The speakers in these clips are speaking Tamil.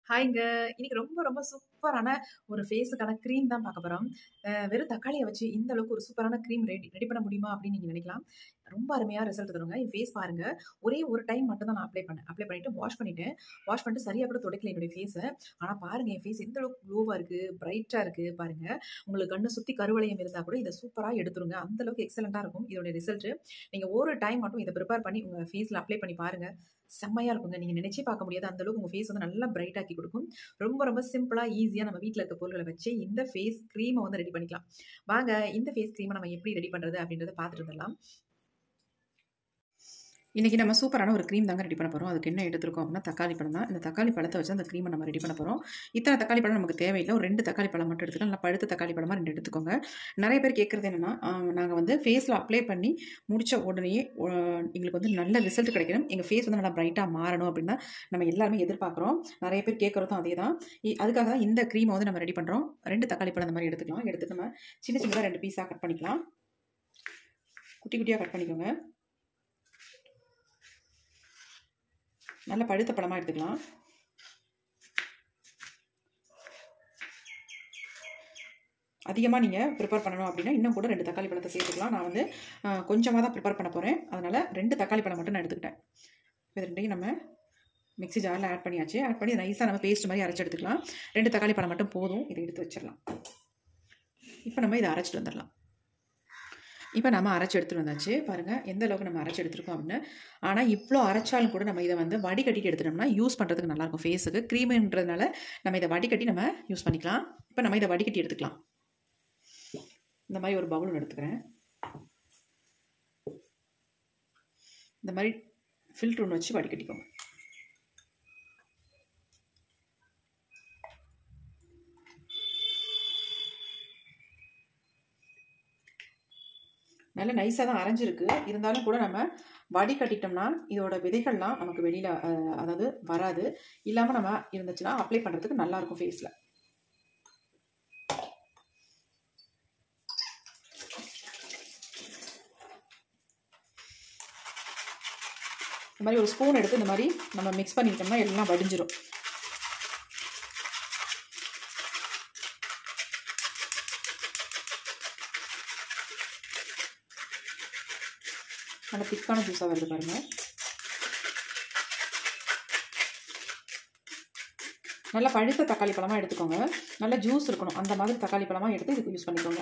ஹாய்ங்க. இன்னைக்கு ரொம்ப ரொம்ப சூப்பரான ஒரு ஃபேஸுக்கான கிரீம் தான் பார்க்க போறோம். வெறும் தக்காளிய வச்சு இந்த அளவுக்கு ஒரு சூப்பரான கிரீம் ரெடி ரெடி பண்ண முடியுமா? அப்படின்னு நீங்க நினைக்கலாம். ரொம்ப அருமையா ரிசல்ட் தருங்க. என் ஃபேஸ் பாருங்க. ஒரே ஒரு டைம் மட்டும் தான் நான் அப்ளை பண்ணேன். அப்ளை பண்ணிட்டு வாஷ் பண்ணிட்டேன். வாஷ் பண்ணிட்டு சரியா கூட துடைக்கல என்னுடைய ஃபேஸ. ஆனா பாருங்க என் ஃபேஸ் எந்த அளவுக்கு க்ளோவா இருக்கு, பிரைட்டா இருக்கு பாருங்க. உங்களுக்கு கண்ண சுத்தி கருவளையம் இருந்தா கூட இத சூப்பரா எடுத்துருங்க. அந்த அளவுக்கு எக்ஸலென்ட்டா இருக்கும் இதோட ரிசல்ட். நீங்க ஒரு டைம் மட்டும் இத பிரிப்பேர் பண்ணி உங்க ஃபேஸ்ல அப்ளை பண்ணி பாருங்க. செம்மையா இருக்குங்க. நீங்க நினைச்சே பார்க்க முடியாது. அந்த அளவுக்கு உங்க ஃபேஸ் வந்து நல்லா பிரைட் ஆக்கி குடுக்கும். ரொம்ப ரொம்ப சிம்பிளா, ஈஸியா நம்ம வீட்ல இருக்க பொருட்கள வச்சு இந்த ஃபேஸ் கிரீம வந்து ரெடி பண்ணிக்கலாம். வாங்க இந்த ஃபேஸ் கிரீம நம்ம எப்படி ரெடி பண்றது அப்படின்றத பார்த்துட்டு வந்துடலாம். இன்னைக்கு நம்ம சூப்பரான ஒரு கிரீம் தாங்க ரெடி பண்ண போறோம். அதுக்கு என்ன எடுத்துருக்கோம் அப்படின்னா தக்காளி பழம் தான். இந்த தக்காளி பழத்த வச்சு அந்த கிரீம நம்ம ரெடி பண்ண போறோம். இத்தனை தக்காளி பழம் நமக்கு தேவையில்ல. ஒரு 2 தக்காளி பழம் மட்டும் எடுத்துக்கலாம். நல்லா பழுத்த தக்காளி பழமா 2 எடுத்துக்கோங்க. நெறைய பேர் கேட்கறது என்னன்னா, நாங்க வந்து ஃபேஸ்ல அப்ளை பண்ணி முடிச்ச உடனேயே எங்களுக்கு வந்து நல்ல ரிசல்ட் கிடைக்கணும். எங்க ஃபேஸ் வந்து நல்லா பிரைட்டா மாறணும் அப்படின்னு தான் நம்ம எல்லாருமே எதிர்பார்க்குறோம். நெறைய பேர் கேட்கறதும் அதேதான். அதுக்காக தான் இந்த கிரீம வந்து நம்ம ரெடி பண்றோம். 2 தக்காளி பழம் இந்த மாரி எடுத்துக்கலாம். எடுத்துட்டு நம்ம சின்ன சின்னதா 2 பீஸா கட் பண்ணிக்கலாம். குட்டி குட்டியா கட் பண்ணிக்கோங்க. நல்ல பழுத்த பழமாக எடுத்துக்கலாம். அதிகமாக நீங்கள் ப்ரிப்பேர் பண்ணணும் அப்படின்னா இன்னும் கூட 2 தக்காளி பழத்தை சேர்த்துக்கலாம். நான் வந்து கொஞ்சமாக தான் ப்ரிப்பேர் பண்ண போகிறேன். அதனால் 2 தக்காளி பழம் மட்டும் நான் எடுத்துக்கிட்டேன். இது ரெண்டையும் நம்ம மிக்ஸி ஜாரில் ஆட் பண்ணியாச்சு. ஆட் பண்ணி நைஸாக நம்ம பேஸ்ட் மாதிரி அரைச்சி எடுத்துக்கலாம். 2 தக்காளி பழம் மட்டும் போதும். இதை எடுத்து வச்சிடலாம். இப்போ நம்ம இதை அரைச்சிட்டு வந்துடலாம். இப்போ நம்ம அரைச்சி எடுத்துகிட்டு வந்தாச்சு. பாருங்கள் எந்த அளவுக்கு நம்ம அரைச்சி எடுத்துருக்கோம் அப்படின்னு. ஆனால் இவ்வளோ அரைச்சாலும் கூட நம்ம இதை வந்து வடிகட்டிட்டு எடுத்துட்டோம்னா யூஸ் பண்ணுறதுக்கு நல்லாயிருக்கும். ஃபேஸுக்கு க்ரீமுன்றதுனால நம்ம இதை வடிகட்டி நம்ம யூஸ் பண்ணிக்கலாம். இப்போ நம்ம இதை வடிகட்டி எடுத்துக்கலாம். இந்த மாதிரி ஒரு பவுல் எடுத்துக்கிறேன். இந்த மாதிரி ஃபில்டர் ஒன்று வச்சு வடிகட்டிக்கோங்க. நல்ல நைஸாக தான் அரைஞ்சிருக்கு. இருந்தாலும் கூட நம்ம வடிகட்டிட்டோம்னா இதோட விதைகள்லாம் நமக்கு வெளியில் அதாவது வராது. இல்லாமல் நம்ம இருந்துச்சுன்னா அப்ளை பண்ணுறதுக்கு நல்லாயிருக்கும் ஃபேஸில். இந்த மாதிரி ஒரு ஸ்பூன் எடுத்து இந்த மாதிரி நம்ம மிக்ஸ் பண்ணிக்கிட்டோம்னா எல்லாம் வடிஞ்சிரும். நல்ல திக்கான ஜூஸாக வருது பாருங்கள். நல்லா பழுத்த தக்காளி பழமாக எடுத்துக்கோங்க. நல்லா ஜூஸ் இருக்கணும். அந்த மாதிரி தக்காளி பழமாக எடுத்து இதுக்கு யூஸ் பண்ணிக்கோங்க.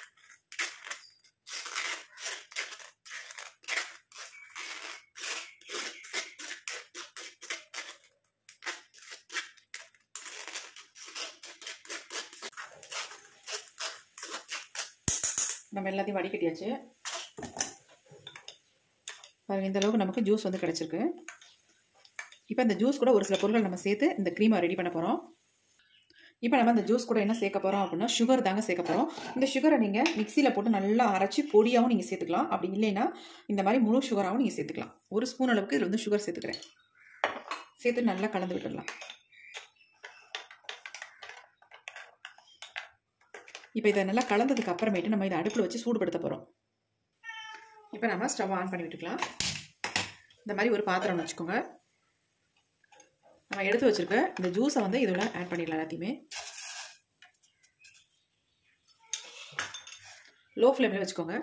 நம்ம எல்லாத்தையும் வடிகட்டியாச்சு. பாருங்கள் இந்த அளவுக்கு நமக்கு ஜூஸ் வந்து கிடச்சிருக்கு. இப்போ இந்த ஜூஸ் கூட ஒரு சில பொருட்கள் நம்ம சேர்த்து இந்த க்ரீமை ரெடி பண்ண போகிறோம். இப்போ நம்ம இந்த ஜூஸ் கூட என்ன சேர்க்க போகிறோம் அப்படின்னா சுகர் தாங்க சேர்க்க போகிறோம். இந்த சுகரை நீங்கள் மிக்சியில் போட்டு நல்லா அரைச்சி பொடியாகவும் நீங்கள் சேர்த்துக்கலாம். அப்படி இல்லைன்னா இந்த மாதிரி முழு சுகராகவும் நீங்கள் சேர்த்துக்கலாம். 1 ஸ்பூன் அளவுக்கு இதில் வந்து சுகர் சேர்த்துக்கிறேன். சேர்த்து நல்லா கலந்து விட்டுடலாம். இப்போ இதை நல்லா கலந்ததுக்கு அப்புறமேட்டு நம்ம இதை அடுப்பில் வச்சு சூடுபடுத்த போகிறோம். இப்போ நம்ம ஸ்டவ் ஆன் பண்ணி விட்டுக்கலாம். இந்த மாதிரி ஒரு பாத்திரம் வச்சுக்கோங்க. நம்ம எடுத்து வச்சிருக்க இந்த ஜூஸை வந்து இதோட ஆட் பண்ணிடலாம். எல்லாத்தையுமே லோ ஃப்ளேமில் வச்சுக்கோங்க.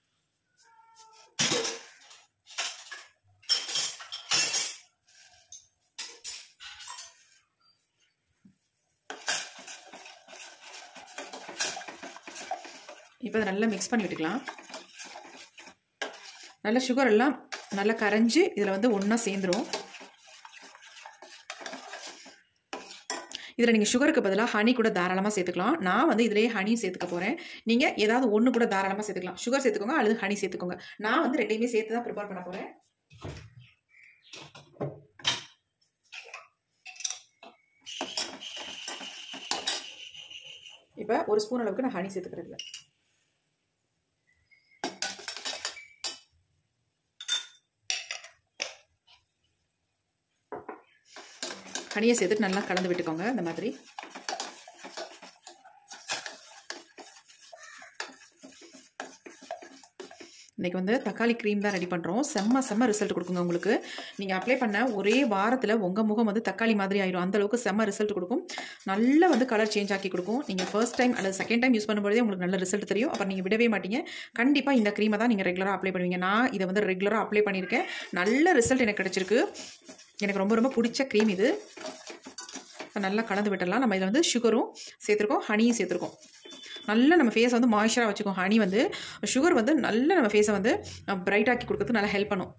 இப்போ அதை நல்லா மிக்ஸ் பண்ணி விட்டுக்கலாம். நல்லா சுகர் எல்லாம் நல்லா கரைஞ்சி இதில் வந்து ஒன்றா சேர்ந்துடும். இதில் நீங்கள் சுகருக்கு பதிலாக ஹனி கூட தாராளமாக சேர்த்துக்கலாம். நான் வந்து இதிலேயே ஹனி சேர்த்துக்க போகிறேன். நீங்கள் ஏதாவது ஒன்று கூட தாராளமாக சேர்த்துக்கலாம். சுகர் சேர்த்துக்கோங்க அல்லது ஹனி சேர்த்துக்கோங்க. நான் வந்து ரெண்டையுமே சேர்த்து தான் ப்ரிப்பேர் பண்ண போகிறேன். இப்போ 1 ஸ்பூன் அளவுக்கு நான் ஹனி சேர்த்துக்கிறேன். ஹனியை சேர்த்துட்டு நல்லா கலந்து விட்டுக்கோங்க. இந்த மாதிரி இன்றைக்கி வந்து தக்காளி க்ரீம் தான் ரெடி பண்ணுறோம். செம்ம ரிசல்ட் கொடுக்குங்க உங்களுக்கு. நீங்கள் அப்ளை பண்ண ஒரே வாரத்தில் உங்கள் முகம் வந்து தக்காளி மாதிரி ஆயிடும். அந்தளவுக்கு செம்ம ரிசல்ட் கொடுக்கும். நல்லா வந்து கலர் சேஞ்ச் ஆக்கி கொடுக்கும். நீங்கள் ஃபர்ஸ்ட் டைம் அல்லது செகண்ட் டைம் யூஸ் பண்ணும்போதே உங்களுக்கு நல்ல ரிசல்ட் தெரியும். அப்புறம் நீங்கள் விடவே மாட்டீங்க. கண்டிப்பாக இந்த க்ரீமை தான் நீங்கள் ரெகுலராக அப்ளை பண்ணுவீங்க. நான் இதை வந்து ரெகுலராக அப்ளை பண்ணியிருக்கேன். நல்ல ரிசல்ட் எனக்கு கிடச்சிருக்கு. எனக்கு ரொம்ப பிடிச்ச க்ரீம் இது. நல்லா கலந்து விட்டுடலாம். நம்ம இதில் வந்து சுகரும் சேர்த்துருக்கோம், ஹனியும் சேர்த்துருக்கோம். நல்லா நம்ம ஃபேஸை வந்து மாய்ஸ்சராக வச்சுக்கோம். ஹனி வந்து சுகர் வந்து நல்லா நம்ம ஃபேஸை வந்து பிரைட் ஆக்கி கொடுக்கறதுக்கு நல்லா ஹெல்ப் பண்ணும்.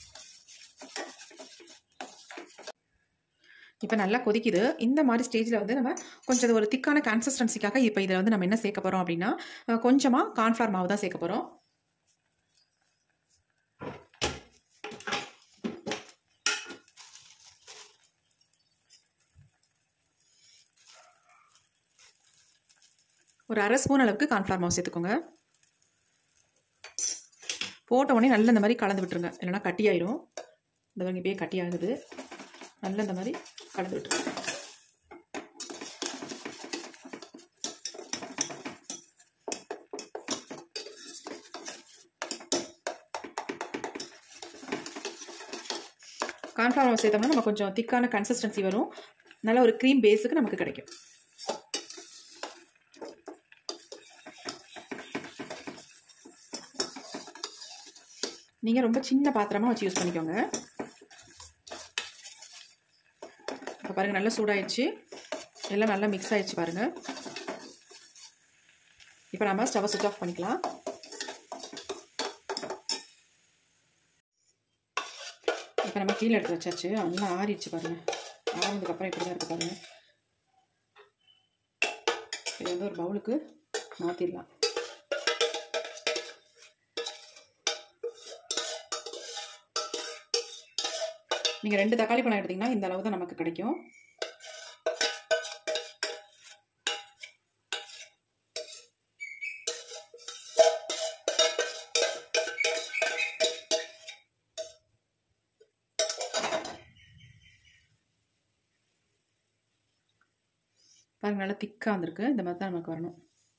இப்போ நல்லா கொதிக்குது. இந்த மாதிரி ஸ்டேஜில் வந்து நம்ம கொஞ்சம் ஒரு திக்கான கன்சிஸ்டன்சிக்காக இப்போ இதில் வந்து நம்ம என்ன சேர்க்க போகிறோம் அப்படின்னா கொஞ்சமாக கார்ன்ஃப்ளவர் மாவு தான் சேர்க்க போகிறோம். ஒரு 1/2 ஸ்பூன் அளவுக்கு கார்ன்ஃப்ளவர் மாவு சேர்த்துக்கோங்க. போட்ட உடனே நல்லா இந்த மாதிரி கலந்து விட்டுருங்க, இல்லைன்னா கட்டி ஆயிரும். இந்த மாதிரி இப்பயே கட்டி ஆகுது. நல்லா இந்த மாதிரி கலந்து விட்டுருங்க. கார்ன்ஃப்ளவர் மாவு சேர்த்தோம்னா நம்ம கொஞ்சம் திக்கான கன்சிஸ்டன்சி வரும். நல்ல ஒரு க்ரீம் பேஸுக்கு நமக்கு கிடைக்கும். நீங்கள் ரொம்ப சின்ன பாத்திரமாக வச்சு யூஸ் பண்ணிக்கோங்க. இப்போ பாருங்கள் நல்லா சூடாயிடுச்சு. எல்லாம் நல்லா மிக்ஸ் ஆயிடுச்சு பாருங்கள். இப்போ நம்ம ஸ்டவ் சுவிட்ச் ஆஃப் பண்ணிக்கலாம். இப்போ நம்ம கீழே எடுத்து வச்சாச்சு. நல்லா ஆறிடுச்சு பாருங்கள். ஆறினதுக்கப்புறம் இப்படி தான் இருக்குது பாருங்கள். இது வந்து ஒரு பவுலுக்கு மாற்றிடலாம். நீங்கள் 2 தக்காளி பழம் எடுத்திங்கன்னா இந்த அளவு தான் நமக்கு கிடைக்கும். பாருங்க நல்லா திக்காக வந்திருக்கு. இந்த மாதிரி தான் நமக்கு வரணும்.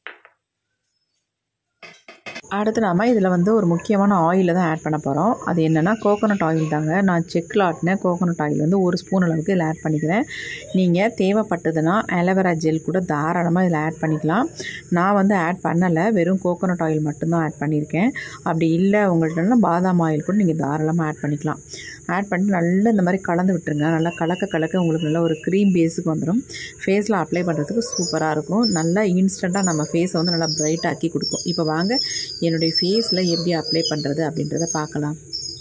அடுத்து நாம் இதில் வந்து ஒரு முக்கியமான ஆயிலை தான் ஆட் பண்ண போகிறோம். அது என்னென்னா கோகோனட் ஆயில் தாங்க. நான் செக்கில் ஆட்டின கோகோனட் ஆயில் வந்து 1 ஸ்பூன் அளவுக்கு இதில் ஆட் பண்ணிக்கிறேன். நீங்கள் தேவைப்பட்டதுன்னா ஆலோவேரா ஜெல் கூட தாராளமாக இதில் ஆட் பண்ணிக்கலாம். நான் வந்து ஆட் பண்ணலை, வெறும் கோகோனட் ஆயில் மட்டும்தான் ஆட் பண்ணியிருக்கேன். அப்படி இல்லை உங்கள்கிட்ட பாதாம் ஆயில் கூட நீங்கள் தாராளமாக ஆட் பண்ணிக்கலாம். ஆட் பண்ணிட்டு நல்லா இந்த மாதிரி கலந்து விட்டுருங்க. நல்லா கலக்க உங்களுக்கு நல்ல ஒரு க்ரீம் பேஸுக்கு வந்துடும். ஃபேஸில் அப்ளை பண்ணுறதுக்கு சூப்பராக இருக்கும். நல்லா இன்ஸ்டண்ட்டாக நம்ம ஃபேஸை வந்து நல்லா பிரைட் ஆக்கி கொடுக்கும். இப்போ வாங்க என்னுடைய ஃபேஸில் எப்படி அப்ளை பண்ணுறது அப்படின்றத பார்க்கலாம்.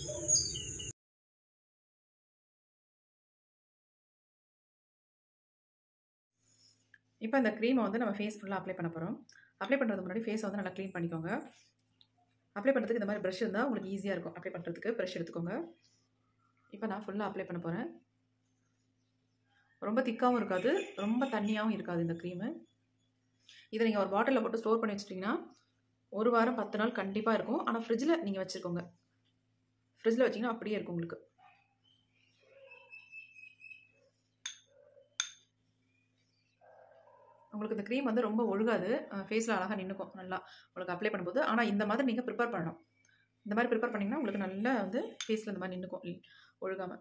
இப்போ இந்த க்ரீமை வந்து நம்ம ஃபேஸ் ஃபுல்லாக அப்ளை பண்ண போகிறோம். அப்ளை பண்ணுறதுக்கு முன்னாடி ஃபேஸை வந்து நல்லா க்ளீன் பண்ணிக்கோங்க. அப்ளை பண்ணுறதுக்கு இந்த மாதிரி ப்ரஷ் இருந்தால் உங்களுக்கு ஈஸியாக இருக்கும். அப்ளை பண்ணுறதுக்கு ப்ரஷ் எடுத்துக்கோங்க. இப்போ நான் ஃபுல்லாக அப்ளை பண்ண போகிறேன். ரொம்ப திக்காகவும் இருக்காது, ரொம்ப தண்ணியாகவும் இருக்காது இந்த க்ரீமு. இதை நீங்கள் ஒரு பாட்டிலில் போட்டு ஸ்டோர் பண்ணி வச்சிட்டிங்கன்னா 1 வாரம் 10 நாள் கண்டிப்பாக இருக்கும். ஆனால் ஃப்ரிட்ஜில் நீங்கள் வச்சுருக்கோங்க. ஃப்ரிட்ஜில் வச்சிங்கன்னா அப்படியே இருக்கும் உங்களுக்கு. உங்களுக்கு இந்த க்ரீம் வந்து ரொம்ப ஒழுகாது. ஃபேஸில் அழகாக நின்றுக்கும் நல்லா உங்களுக்கு அப்ளை பண்ணும்போது. ஆனால் இந்த மாதிரி நீங்கள் ப்ரிப்பேர் பண்ணணும். இந்த மாதிரி ப்ரிப்பேர் பண்ணிங்கன்னா உங்களுக்கு நல்லா வந்து ஃபேஸில் இந்த மாதிரி நின்றுக்கும் ஒழுகாமல்.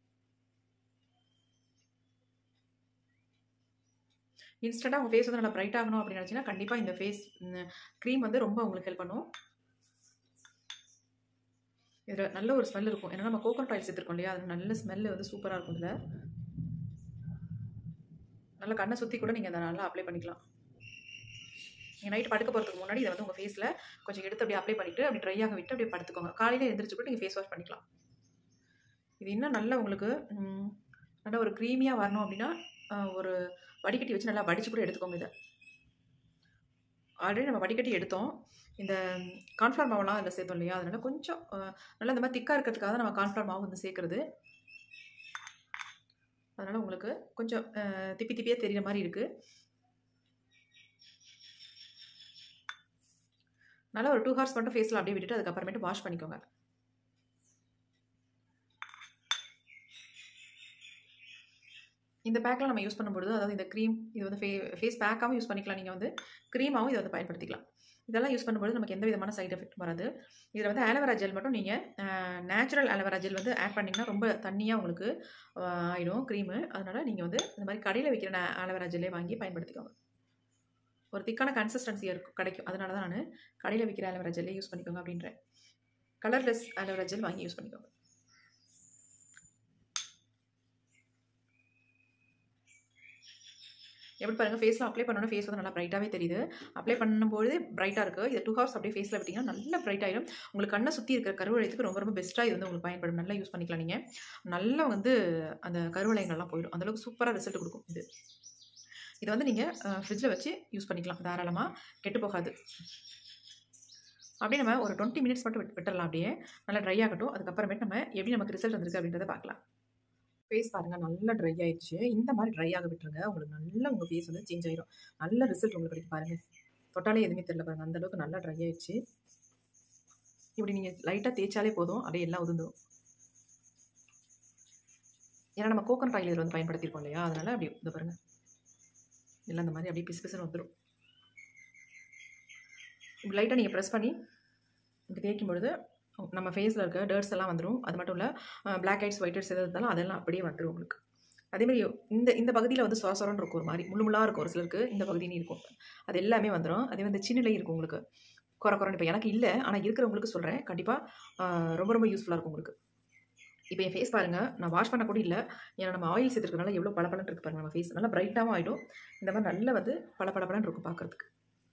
இன்ஸ்டண்ட்டாக உங்கள் ஃபேஸ் வந்து நல்லா பிரைட் ஆகணும் அப்படின்னு நினச்சிங்கன்னா கண்டிப்பாக இந்த ஃபேஸ் க்ரீம் வந்து ரொம்ப உங்களுக்கு ஹெல்ப் பண்ணும். இதில் நல்ல ஒரு ஸ்மெல் இருக்கும். ஏன்னா நம்ம கோகோனட் ஆயில் சேர்த்துருக்கோம் இல்லையா, அது நல்ல ஸ்மெல்லு வந்து சூப்பராக இருக்கும். இதில் நல்லா கண்ணை சுற்றி கூட நீங்கள் அதை நல்லா அப்ளை பண்ணிக்கலாம். நீங்கள் நைட்டு படுக்க போகிறதுக்கு முன்னாடி இதை வந்து உங்கள் ஃபேஸில் கொஞ்சம் எடுத்து அப்படியே அப்ளை பண்ணிவிட்டு அப்படி ட்ரையாக விட்டு அப்படியே படுத்துக்கோங்க. காலையில் எழுந்திரிச்சு கூட நீங்கள் ஃபேஸ் வாஷ் பண்ணிக்கலாம். இது இன்னும் நல்லா உங்களுக்கு நல்லா ஒரு க்ரீமியாக வரணும் அப்படின்னா ஒரு வடிகட்டி வச்சு நல்லா வடித்து கூட எடுத்துக்கோங்க. இதை ஆல்ரெடி நம்ம வடிகட்டி எடுத்தோம். இந்த கார்ன்ஃப்ளவர் மாவுலாம் அதில் சேர்த்தோம் இல்லையா, அதனால் கொஞ்சம் நல்லா இந்த மாதிரி திக்காக இருக்கிறதுக்காக தான் நம்ம கார்ன்ஃப்ளவர் மாவு வந்து சேர்க்குறது. அதனால் உங்களுக்கு கொஞ்சம் திப்பியாக தெரிகிற மாதிரி இருக்குது. நல்லா ஒரு 2 ஹவர்ஸ் மட்டும் ஃபேஸில் அப்படியே விட்டுட்டு அதுக்கப்புறமேட்டு வாஷ் பண்ணிக்கோங்க. இந்த பேக்லாம் நம்ம யூஸ் பண்ணும்பொழுது, அதாவது இந்த க்ரீம் இது வந்து ஃபேஸ் பேக்காவும் யூஸ் பண்ணிக்கலாம். நீங்க வந்து க்ரீமாவும் இத வந்து பயன்படுத்திக்கலாம். இதெல்லாம் யூஸ் பண்ணும்போது நமக்கு எந்த விதமான சைட் எஃபெக்ட்டும் வராது. இதில வந்து ஆலோவேரா ஜெல் மட்டும் நீங்க நேச்சுரல் ஆலோவேரா ஜெல் வந்து ஆட் பண்ணீங்கன்னா, ரொம்ப தண்ணியா உங்களுக்கு ஆயிடும் க்ரீமு. அதனால நீங்க வந்து இந்த மாரி கடையில விக்கிற ஆலோவேரா ஜெல்லே வாங்கி பயன்படுத்திக்கோங்க. ஒரு திக்கான கன்சிஸ்டன்சி கிடைக்கும். அதனால தான் நானு கடையில விக்கிற ஆலோவேரா ஜெல்லே யூஸ் பண்ணிக்கோங்க அப்படின்றேன். கலர்லெஸ் ஆலோவேரா ஜெல் வாங்கி யூஸ் பண்ணிக்கோங்க. எப்படி பாருங்க ஃபேஸ்ல அப்ளை பண்ணோனே ஃபேஸ் வந்து நல்லா பிரைட்டாவே தெரியுது. அப்ளை பண்ணும்போது பிரைட்டா இருக்கு. இத 2 ஹவர்ஸ் அப்படியே ஃபேஸ்ல விட்டீங்கன்னா நல்லா பிரைட் ஆயிடும். உங்களுக்கு கண்ண சுத்தி இருக்கிற கருவளையத்துக்கு ரொம்ப ரொம்ப பெஸ்ட்டா இது வந்து உங்களுக்கு பயன்படும். நல்லா யூஸ் பண்ணிக்கலாம் நீங்க. நல்லா வந்து அந்த கருவளையங்கள்லாம் போயிடும். அந்த அளவுக்கு சூப்பரா ரிசல்ட் குடுக்கும் இது. இத வந்து நீங்க ஃப்ரிட்ஜ்ல வச்சு யூஸ் பண்ணிக்கலாம். தாராளமா கெட்டு போகாது. அப்படியே நம்ம ஒரு 20 மினிட்ஸ் மட்டும் விட்டுறலாம் அப்படியே. நல்லா ட்ரை ஆகட்டும். அதுக்கப்புறமேட்டு நம்ம எப்படி நமக்கு ரிசல்ட் வந்திருக்கு அப்படின்றத பார்க்கலாம். ஃபேஸ் பாருங்க நல்லா ட்ரை ஆயிடுச்சு. இந்த மாரி ட்ரை ஆக விட்டுருங்க. உங்களுக்கு நல்லா உங்க ஃபேஸ் வந்து சேஞ்ச் ஆயிரும். நல்ல ரிசல்ட் உங்களுக்கு கிடைக்கும் பாருங்க. தொட்டாலே எதுவுமே தெரியல பாருங்க. அந்த அளவுக்கு நல்லா ட்ரை ஆயிடுச்சு. இப்படி நீங்க லைட்டா தேய்ச்சாலே போதும். அப்படியே எல்லாம் உதிர்ந்துரும். ஏன்னா நம்ம கோகனட் ஆயில் இதில வந்து பயன்படுத்தியிருக்கோம் இல்லையா? அதனால அப்படி இத பாருங்க. எல்லாம் இந்த மாரி அப்படியே பிசு பிசுன்னு வந்துரும். இப்படி லைட்டா நீங்க பிரஸ் பண்ணி இப்படி தேய்க்கும் பொழுது நம்ம ஃபேஸ்ல இருக்க டர்ட்ஸ் எல்லாம் வந்துரும். அது மட்டும் இல்ல பிளாக் ஹெட்ஸ், ஒயிட் ஹெட்ஸ் எது இருந்தாலும் அதெல்லாம் அப்படியே வந்துரும் உங்களுக்கு. அதேமாரி இந்த பகுதியில வந்து சொர சொரன்னு இருக்கும் ஒரு மாரி. முள்ளு முள்ளா இருக்கும் ஒரு சிலருக்கு. இந்த பகுதின்னு இருக்கும். அது எல்லாமே வந்துரும். அதே வந்து சின்னிலை இருக்கும் உங்களுக்கு. கொர கொரன்னு இப்ப எனக்கு இல்ல. ஆனா இருக்கிறவங்களுக்கு சொல்றேன். கண்டிப்பா ரொம்ப ரொம்ப யூஸ்ஃபுல்லா இருக்கும் உங்களுக்கு. இப்ப என் ஃபேஸ் பாருங்க. நான் வாஷ் பண்ண கூட இல்ல. ஏன்னா நம்ம ஆயில் சேர்த்துருக்கனால எவ்வளோ பளபளன்னு இருக்கு பாருங்க நம்ம ஃபேஸ். நல்லா பிரைட்டாவும் ஆயிடும். இந்த மாரி நல்லா வந்து பளபளன்னு இருக்கும் பார்க்கறதுக்கு.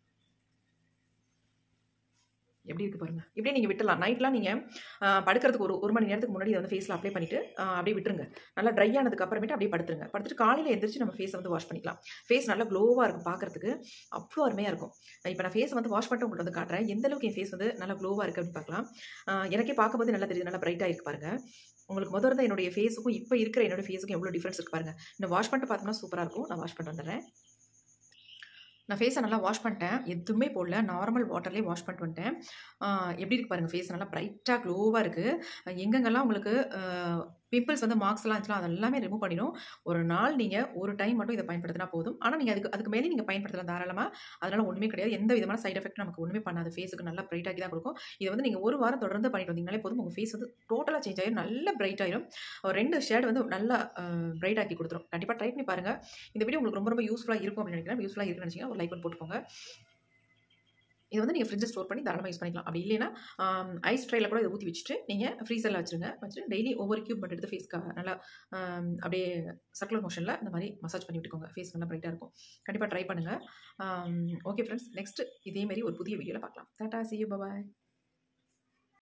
எப்படி இருக்கு பாருங்க. இப்படியே நீங்க விட்டுறலாம். நைட்லாம் நீங்க படுக்கிறதுக்கு ஒரு 1 மணி நேரத்துக்கு முன்னாடி இத வந்து ஃபேஸ்ல அப்ளை பண்ணிட்டு அப்படியே விட்டுருங்க. நல்லா ட்ரை ஆனதுக்கு அப்புறமேட்டு அப்படியே படுத்துருங்க. படுத்துட்டு காலையில எந்திரிச்சு நம்ம ஃபேஸ வந்து வாஷ் பண்ணிக்கலாம். ஃபேஸ் நல்லா க்ளோவா இருக்கும் பார்க்கறதுக்கு. அவ்ளோ அருமையா இருக்கும். இப்ப நான் ஃபேஸ் வந்து வாஷ் பண்ணிட்டு உங்களுக்கு வந்து காட்டுறேன். எந்த அளவுக்கு என் ஃபேஸ் வந்து நல்லா க்ளோவா இருக்கு அப்படின்னு பார்க்கலாம். எனக்கே பார்க்கும்போது நல்லா தெரியுது. நல்லா பிரைட்டா இருக்கு பாருங்க. உங்களுக்கு மொத இருந்த என்னுடைய ஃபேஸுக்கும் இப்ப இருக்கிற என்னோட ஃபேஸுக்கும் எவ்வளோ டிஃபரன்ஸ் இருக்கு பாருங்க. இன்னும் வாஷ் பண்ணிட்டு பார்த்தோம்னா சூப்பரா இருக்கும். நான் வாஷ் பண்ணிட்டு வந்துடுறேன். நான் ஃபேஸ நல்லா வாஷ் பண்ணிட்டேன். எதுவுமே போடல. நார்மல் வாட்டர்லயே வாஷ் பண்ணிட்டு வந்துட்டேன். எப்படி இருக்கு பாருங்க ஃபேஸ் நல்லா பிரைட்டா க்ளோவா இருக்கு. எங்கெங்கெல்லாம் உங்களுக்கு பிம்பிள்ஸ் வந்து மார்க்ஸ்லாம் இருந்துச்சுனா அதெல்லாமே ரிமூவ் பண்ணிடும். ஒரு நாள் நீங்க ஒரு டைம் மட்டும் இத பயன்படுத்தினா போதும். ஆனா நீங்க அதுக்கு மேலே நீங்க பயன்படுத்தலாம் தாராளமா. அதனால ஒண்ணுமே கிடையாது. எந்த விதமான சைட் எஃபெக்ட் நமக்கு ஒண்ணுமே பண்ணாது. ஃபேஸ்க்கு நல்லா பிரைட் ஆக்கி தான் குடுக்கும். இத வந்து நீங்க 1 வாரம் தொடர்ந்து பண்ணிட்டு வந்தீங்கனாலே போதும். உங்க ஃபேஸ் வந்து டோட்டலா சேஞ்ச் ஆயிரும். நல்லா பிரைட் ஆயிரும். ஒரு 2 ஷேட் வந்து நல்லா பிரைட் ஆக்கி குடுத்துரும். கண்டிப்பா ட்ரை பண்ணி பாருங்க. இந்த வீடியோ உங்களுக்கு ரொம்ப ரொம்ப யூஸ்ஃபுல்லா இருக்கும் அப்படின்னு நினைக்கிறேன். யூஸ்ஃபுல்லா இருக்குன்னு நினைச்சீங்கன்னா ஒரு லைக் பண்ணி போட்டுக்கோங்க. இத வந்து நீங்க ஃப்ரிட்ஜ்ல ஸ்டோர் பண்ணி தாராளமா யூஸ் பண்ணிக்கலாம். அப்படி இல்லைன்னா ஐஸ் ட்ரேல கூட இத ஊத்தி வச்சுட்டு நீங்க ஃப்ரீசர்ல வச்சுருங்க. வச்சுட்டு டெய்லி ஒவ்வொரு கியூப் மட்டும் எடுத்து ஃபேஸ்க்கு நல்லா அப்படியே சர்க்குலர் மோஷன்ல இந்த மாரி மசாஜ் பண்ணி விட்டுக்கோங்க. ஃபேஸ் நல்லா பிரைட்டா இருக்கும். கண்டிப்பா ட்ரை பண்ணுங்க. Okay friends. நெக்ஸ்ட் இதே மாரி ஒரு புதிய வீடியோல பார்க்கலாம். Tata, see you, bye bye.